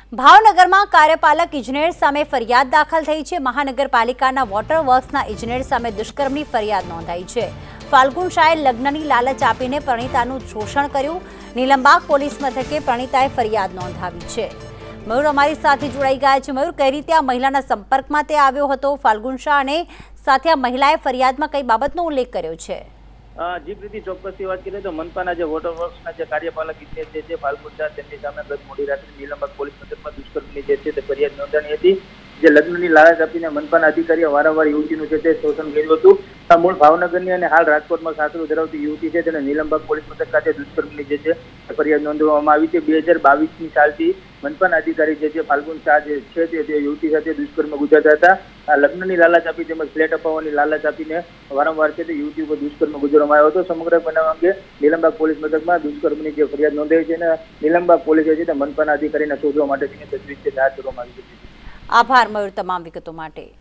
ભાવનગરમાં કાર્યપાલક ઇજનેર સામે ફરિયાદ દાખલ થઈ છે। મહાનગરપાલિકાના વોટર વર્ક્સના ઇજનેર સામે દુષ્કર્મની ફરિયાદ નોંધાઈ છે। ફાલ્ગુન શાહે લગ્નની લાલચ આપીને પ્રણીતાનું શોષણ કર્યું। નીલમબાગ પોલીસ મથકે પ્રણીતાએ ફરિયાદ નોંધાવી છે। મયુર અમારી સાથે જોડાઈ ગયા છે। મયુર, કઈ રીતે આ મહિલાના સંપર્કમાં તે આવ્યો હતો ફાલ્ગુન શાહ, અને સાથે આ મહિલાએ ફરિયાદમાં કઈ બાબતનો ઉલ્લેખ કર્યો છે? जी प्रीति, ચોક્કસથી વાત કરીએ તો મનપાના જે વોટર વર્ક્સના જે કાર્યપાલક ઇજનેર છે ફાલ્ગુન શાહ, તેમની સામે ગત મોડી રાત્રે નીલમબાગ પોલીસ મથકમાં દુષ્કર્મની જે છે તે ફરિયાદ નોંધાણી હતી। જે લગ્નની લાલચ આપીને મનપાના અધિકારીએ વારંવાર યુવતીનું છે તે શોષણ કર્યું હતું। આ મૂળ ભાવનગરની અને હાલ રાજકોટમાં સાસરું ધરાવતી યુવતી છે, તેને નીલમબાગ પોલીસ મથક ખાતે દુષ્કર્મની જે છે ફરિયાદ નોંધવામાં આવી છે। 2022ની સાલથી મનપાના અધિકારી જે છે ફાલ્ગુન શાહ જે છે તે યુવતી સાથે દુષ્કર્મ ગુજારતા હતા। આ લગ્નની લાલચ આપી તેમજ ફ્લેટ અપાવવાની લાલચ આપીને વારંવાર છે તે યુવતી ઉપર દુષ્કર્મ ગુજારવામાં આવ્યો હતો। સમગ્ર બનાવ અંગે નીલમબાગ પોલીસ મથકમાં દુષ્કર્મની જે ફરિયાદ નોંધાઈ છે અને નીલમબાગ પોલીસે છે તે મનપાના અધિકારીને શોધવા માટે તજવીજ હાથ ધરવામાં આવી છે। આભાર મયુર તમામ વિગતો માટે।